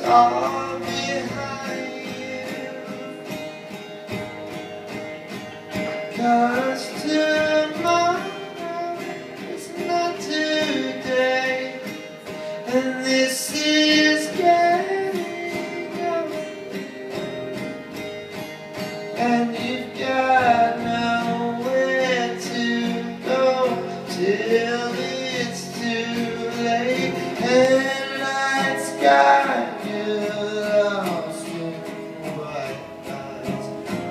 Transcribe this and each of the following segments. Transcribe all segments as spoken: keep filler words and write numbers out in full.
all behind you, 'cause tomorrow is not today, and this is getting over, and you've got nowhere to go till it's too late. Headlights got you lost in white lights.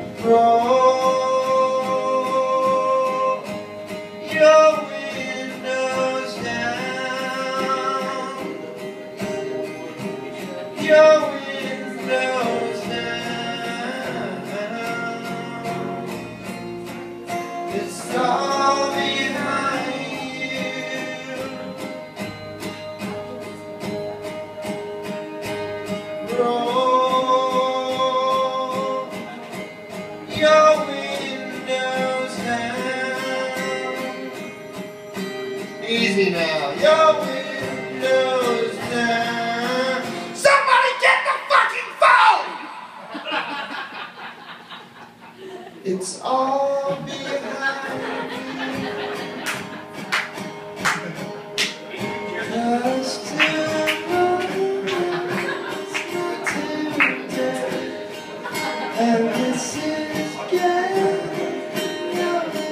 Roll your windows down, your windows down. It's all behind you. Roll your windows down. Easy now. Your windows down. Somebody get the fucking phone! It's all behind you. 'Cause and this is getting over,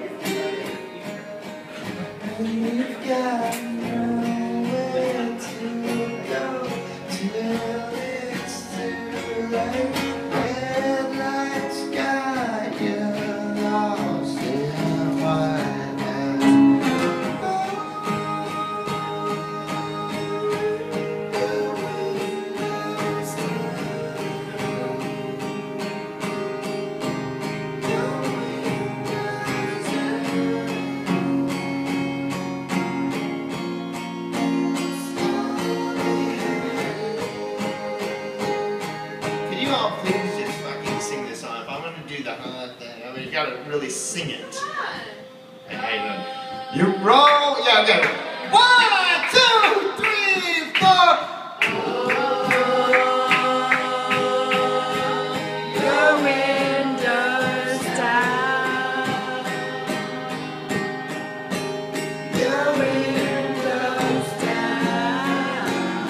and we've got nowhere to go till it's too late. Headlights got you lost in white lights. You all please just fucking sing this song. If I'm gonna do that, uh, thing, I mean, you gotta really sing it. Hey, hey, no. You roll, yeah, I got it. One, two, three, four. Your windows down. Your windows down.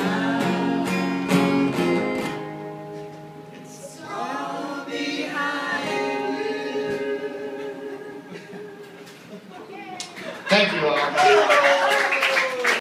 It's all behind you. Thank you all.